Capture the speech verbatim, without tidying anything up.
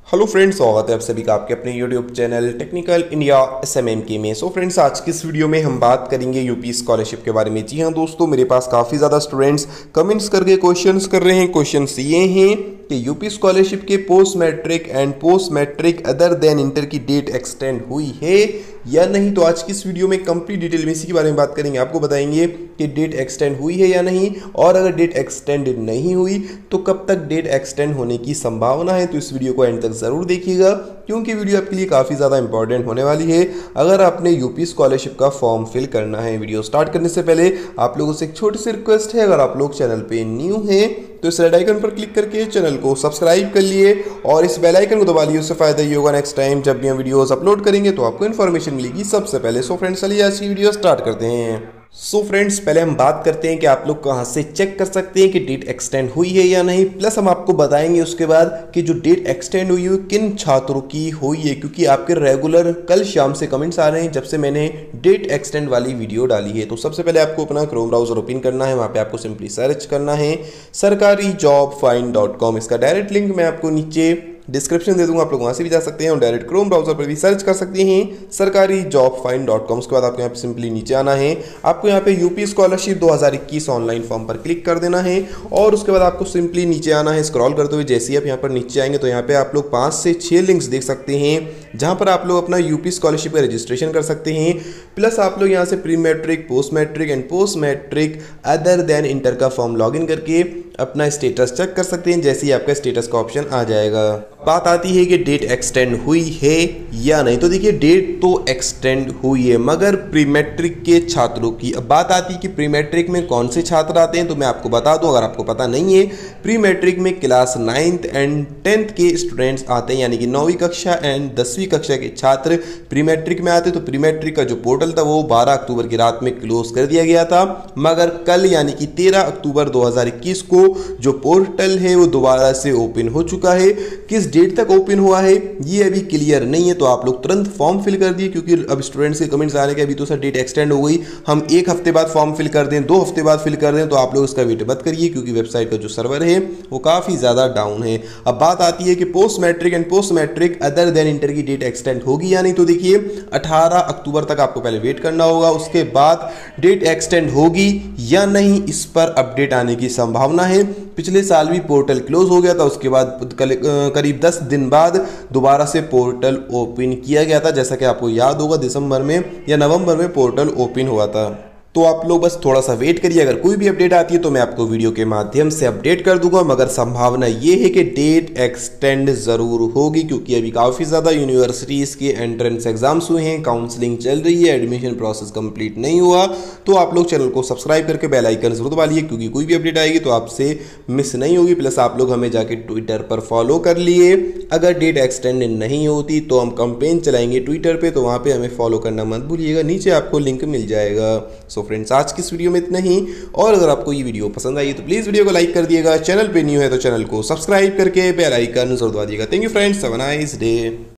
Hello friends, स्वागत है आप सभी का आपके अपने YouTube channel technical India S M M के में। सो फ्रेंड्स, आज की इस वीडियो में हम बात करेंगे यूपी स्कॉलरशिप के बारे में। जी हाँ दोस्तों, मेरे पास काफ़ी ज़्यादा स्टूडेंट्स कमेंट्स करके क्वेश्चंस कर रहे हैं। क्वेश्चंस ये हैं कि यूपी स्कॉलरशिप के post matric and post matric other than inter की डेट एक्सटेंड हुई है या नहीं। तो आज की इस वीडियो में कंप्लीट डिटेल में इसी के बारे में बात करेंगे। आपको बताएंगे कि डेट एक्सटेंड हुई है या नहीं, और अगर डेट एक्सटेंड नहीं हुई तो कब तक डेट एक्सटेंड होने की संभावना है। तो इस वीडियो को एंड तक जरूर देखिएगा, क्योंकि वीडियो आपके लिए काफ़ी ज़्यादा इंपॉर्टेंट होने वाली है अगर आपने यूपी स्कॉलरशिप का फॉर्म फिल करना है। वीडियो स्टार्ट करने से पहले आप लोगों से एक छोटी सी रिक्वेस्ट है, अगर आप लोग चैनल पे न्यू हैं तो इस रेड आइकन पर क्लिक करके चैनल को सब्सक्राइब कर लिए और इस बेल आइकन को दबा लिए। उससे फायदा ये होगा, नेक्स्ट टाइम जब भी हम वीडियोस अपलोड करेंगे तो आपको इन्फॉर्मेशन मिलेगी सबसे पहले। सो फ्रेंड्स, चलिए आज की वीडियो स्टार्ट करते हैं। सो so फ्रेंड्स, पहले हम बात करते हैं कि आप लोग कहाँ से चेक कर सकते हैं कि डेट एक्सटेंड हुई है या नहीं। प्लस हम आपको बताएंगे उसके बाद कि जो डेट एक्सटेंड हुई है किन छात्रों की हुई है, क्योंकि आपके रेगुलर कल शाम से कमेंट्स आ रहे हैं जब से मैंने डेट एक्सटेंड वाली वीडियो डाली है। तो सबसे पहले आपको अपना क्रोम ब्राउजर ओपन करना है, वहाँ पे आपको सिंपली सर्च करना है सरकारी जॉब फाइंड डॉट कॉम। इसका डायरेक्ट लिंक मैं आपको नीचे डिस्क्रिप्शन दे दूंगा, आप लोग वहाँ से भी जा सकते हैं और डायरेक्ट क्रोम ब्राउजर पर भी सर्च कर सकते हैं सरकारी जॉब फाइंड डॉट कॉम। उसके बाद आपको यहाँ पे सिंपली नीचे आना है, आपको यहाँ पे यूपी स्कॉलरशिप दो हज़ार इक्कीस ऑनलाइन फॉर्म पर क्लिक कर देना है और उसके बाद आपको सिंपली नीचे आना है। स्क्रॉल करते हुए जैसे ही आप यहाँ पर नीचे आएंगे तो यहाँ पे आप लोग पाँच से छः लिंक्स देख सकते हैं जहाँ पर आप लोग अपना यूपी स्कॉलरशिप का रजिस्ट्रेशन कर सकते हैं। प्लस आप लोग यहाँ से pre matric, post matric and post matric other than inter का फॉर्म लॉग इन करके अपना स्टेटस चेक कर सकते हैं। जैसे ही आपका स्टेटस का ऑप्शन आ जाएगा, बात आती है कि डेट एक्सटेंड हुई है या नहीं। तो देखिए, डेट तो एक्सटेंड हुई है मगर प्री मैट्रिक के छात्रों की। अब बात आती है कि प्री मैट्रिक में कौन से छात्र आते हैं, तो मैं आपको बता दूं अगर आपको पता नहीं है। प्री मैट्रिक में क्लास नाइन्थ एंड टेंथ के स्टूडेंट्स आते हैं, यानी कि नौवीं कक्षा एंड दसवीं कक्षा के छात्र प्री मैट्रिक में आते हैं। तो प्री मैट्रिक का जो पोर्टल था वो बारह अक्टूबर की रात में क्लोज कर दिया गया था, मगर कल यानी कि तेरह अक्टूबर दो हज़ार इक्कीस को जो पोर्टल है वो दोबारा से ओपन हो चुका है। किस डेट तक ओपन हुआ है ये अभी क्लियर नहीं है, तो आप लोग तुरंत फॉर्म फिल कर दिए, क्योंकि अब स्टूडेंट्स के कमेंट्स आ रहे हैं कि अभी तो सर डेट एक्सटेंड हो गई, हम एक हफ्ते बाद फॉर्म फिल कर दें, दो हफ्ते बाद फिल कर दें। तो आप लोग इसका वेट मत करिए, क्योंकि वेबसाइट का जो सर्वर है वो काफ़ी ज़्यादा डाउन है। अब बात आती है कि post matric and post matric other than inter की डेट एक्सटेंड होगी या नहीं। तो देखिए, अठारह अक्टूबर तक आपको पहले वेट करना होगा, उसके बाद डेट एक्सटेंड होगी या नहीं इस पर अपडेट आने की संभावना है। पिछले साल भी पोर्टल क्लोज हो गया था, उसके बाद करीब दस दिन बाद दोबारा से पोर्टल ओपन किया गया था। जैसा कि आपको याद होगा, दिसंबर में या नवंबर में पोर्टल ओपन हुआ था। तो आप लोग बस थोड़ा सा वेट करिए, अगर कोई भी अपडेट आती है तो मैं आपको वीडियो के माध्यम से अपडेट कर दूंगा। मगर संभावना ये है कि डेट एक्सटेंड जरूर होगी, क्योंकि अभी काफ़ी ज़्यादा यूनिवर्सिटीज़ के एंट्रेंस एग्जाम्स हुए हैं, काउंसलिंग चल रही है, एडमिशन प्रोसेस कंप्लीट नहीं हुआ। तो आप लोग चैनल को सब्सक्राइब करके बेल आइकन जरूर दबा लिए, क्योंकि कोई भी अपडेट आएगी तो आपसे मिस नहीं होगी। प्लस आप लोग हमें जाके ट्विटर पर फॉलो कर लिए, अगर डेट एक्सटेंड नहीं होती तो हम कंपेन चलाएंगे ट्विटर पर, तो वहाँ पर हमें फॉलो करना मत भूलिएगा, नीचे आपको लिंक मिल जाएगा। सो फ्रेंड्स, आज की इस वीडियो में इतना ही, और अगर आपको ये वीडियो पसंद आई तो प्लीज वीडियो को लाइक कर दिएगा, चैनल पे न्यू है तो चैनल को सब्सक्राइब करके बेल आइकन जरूर दबा दिएगा। Thank you friends, have a nice day.